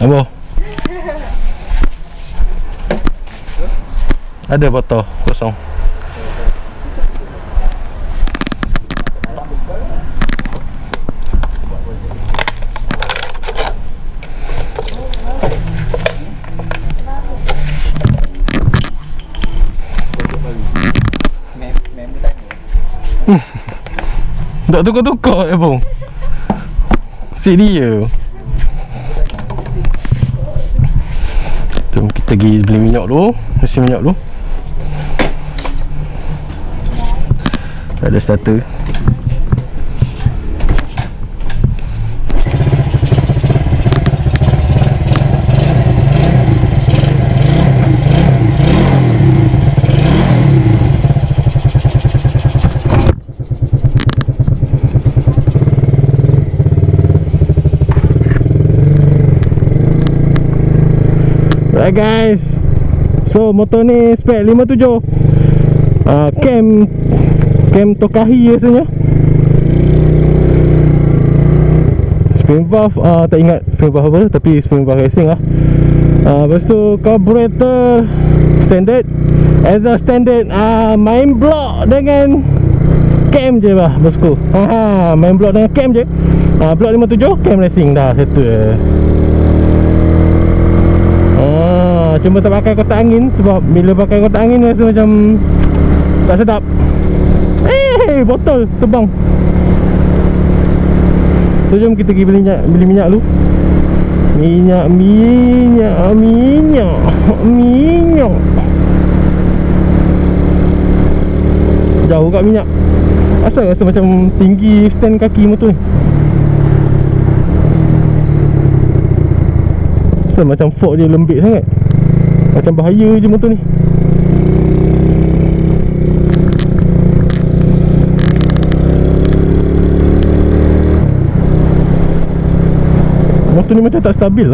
Apa? Ada botol kosong. Tak tukar-tukar bang. Si dia. Jom kita pergi beli minyak dulu. Isi minyak dulu. Ada starter. Alright guys, so motor ni spek 57 cam Tokahi rasanya. Spring valve, tak ingat spring valve apa, tapi spring valve racing lah. Lepas tu carburetor standard, exhaust standard, main block dengan cam je lah bosku. Main block dengan cam je. Block 57 cam racing dah settle. Cuma tak pakai kotak angin, sebab bila pakai kotak angin rasa macam tak sedap. Botol terbang. So jom kita pergi beli minyak dulu. Minyak. Jauh kat minyak. Asal rasa macam tinggi stand kaki motor ni. Asal macam fork dia lembik sangat. Macam bahaya je motor ni. Motor ni macam tak stabil lah.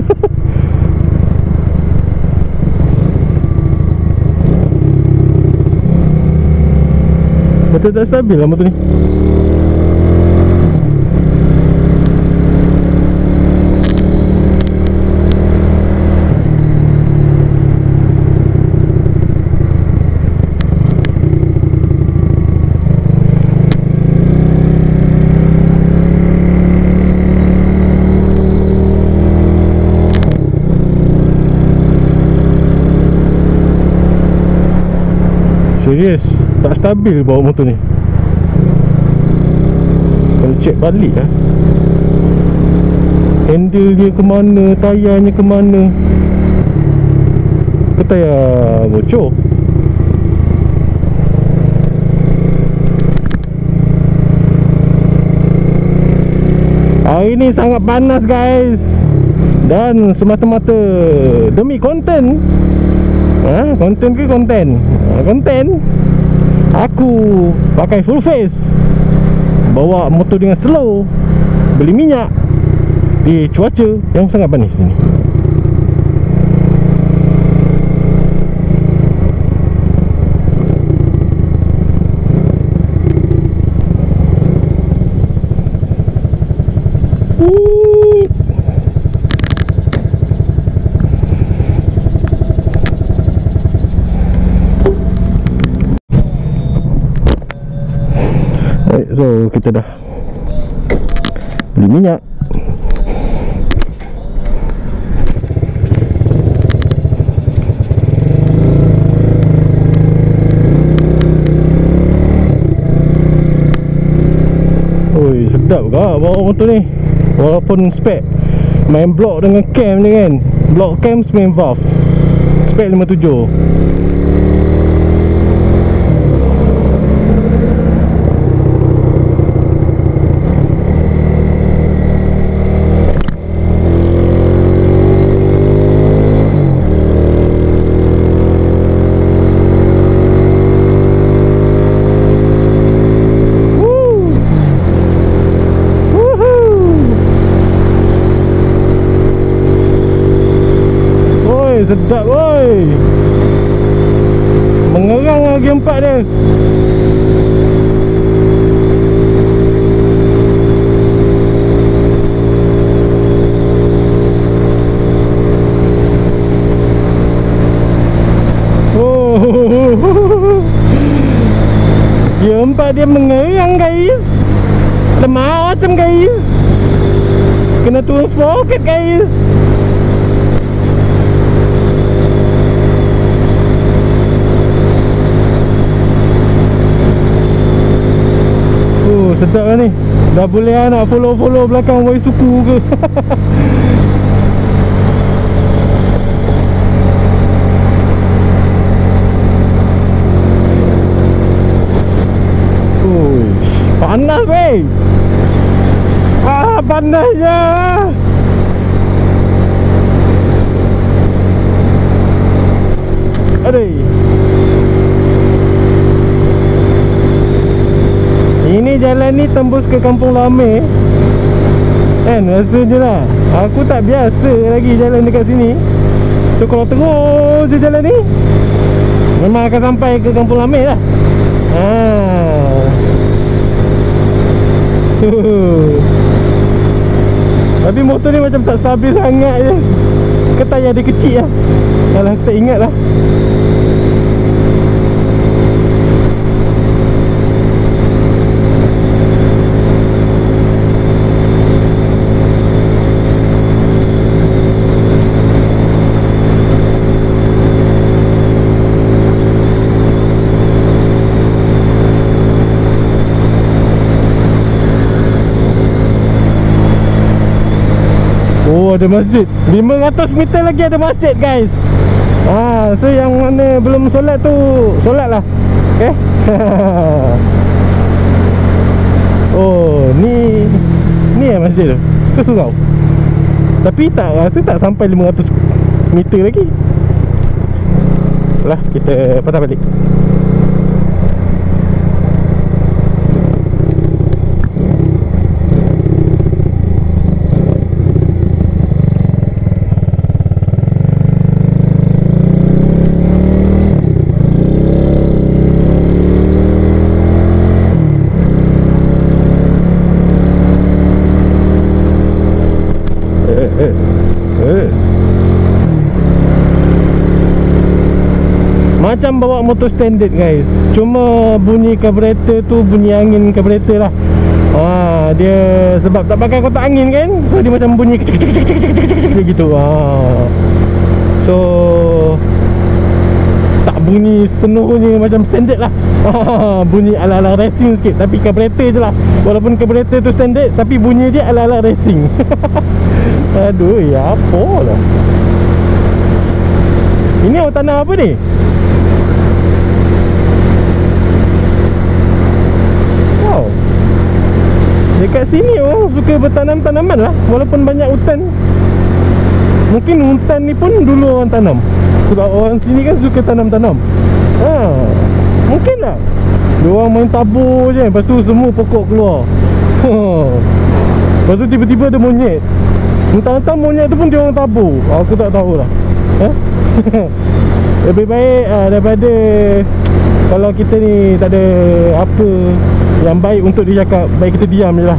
Macam tak stabil lah motor ni. Serius, tak stabil bawa motor ni. Kena check balik lah. Handle dia ke mana, tayarnya ke mana. Ke tayar bocor. Hari ni sangat panas guys. Dan semata-mata demi konten. Konten ke konten? Konten. Aku pakai full face, bawa motor dengan slow, beli minyak di cuaca yang sangat panas ni. So kita dah beli minyak. Oi, sedap kak bawa motor ni. Walaupun spek main block dengan cam ni kan. Block cam main valve. Spek 57. Sedap woi. Mengerang lagi empat dia. pula dia mengerang guys. Ada macam guys. Kena turun sprocket guys. Sedap lah ni. Dah boleh lah nak follow belakang Wai Suku ke. Panas weh. Panasnya. Aduh. Ini jalan ni tembus ke Kampung Lame kan, rasanya lah. Aku tak biasa lagi jalan dekat sini. So kalau terus je jalan ni memang akan sampai ke Kampung Lame lah. Tapi motor ni macam tak stabil sangat je. Ke tayar dia kecil lah. Alah, aku tak ingat lah. Oh, ada masjid. 500 meter lagi ada masjid guys. So yang mana belum solat tu solat lah. Okay. Oh, ni ya masjid tu. Ke surau. Tapi tak rasa tak sampai 500 meter lagi. Lah, kita patah balik. Macam bawa motor standard guys. Cuma bunyi carburetor tu bunyi angin carburetor lah. Dia sebab tak pakai kotak angin kan, so dia macam bunyi kecik gitu. So tak bunyi sepenuhnya macam standard lah. Bunyi ala-ala racing sikit. Tapi carburetor je lah. Walaupun carburetor tu standard, tapi bunyi dia ala-ala racing. Aduh, ya apa lah. Ini awak tanam apa ni? Wow. Dekat sini orang suka bertanam tanaman lah. Walaupun banyak hutan. Mungkin hutan ni pun dulu orang tanam. Sebab orang sini kan suka tanam-tanam. Mungkin lah. Diorang main tabur je, lepas tu semua pokok keluar. Lepas tu tiba-tiba ada monyet. Entah-entah monyet tu pun diorang tabur. Aku tak tahulah. Lebih baik daripada kalau kita ni tak ada apa yang baik untuk dia cakap, baik kita diam je lah.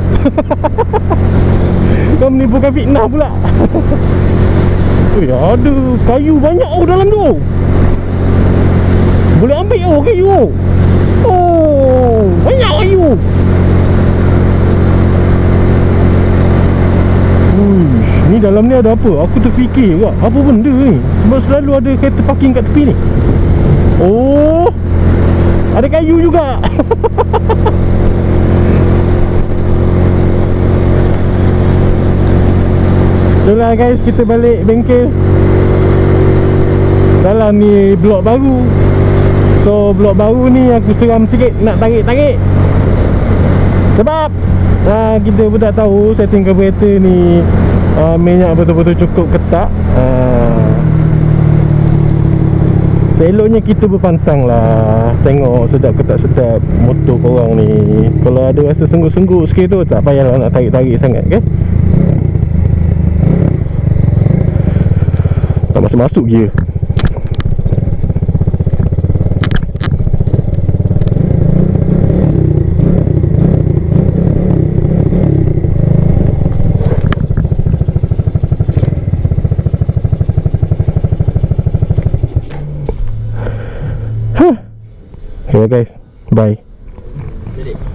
Kau menimbulkan fitnah pula. Ada kayu banyak dalam tu. Boleh ambil kayu. Banyak kayu. Ni dalam ni ada apa? Aku terfikir juga, apa benda ni? Sebab selalu ada kereta parking kat tepi ni. Ada kayu juga. Itulah guys, kita balik bengkel. Dalam ni blok baru. So blok baru ni aku seram sikit nak tarik-tarik. Sebab kita pun tak tahu setting carburetor ni minyak betul-betul cukup ke tak. Seeloknya kita berpantang lah, tengok sedap ke tak sedap motor korang ni. Kalau ada rasa sungguh-sungguh sikit tu, tak payahlah nak tarik-tarik sangat kan. Tak masuk-masuk gear. Okay guys, bye. Jadi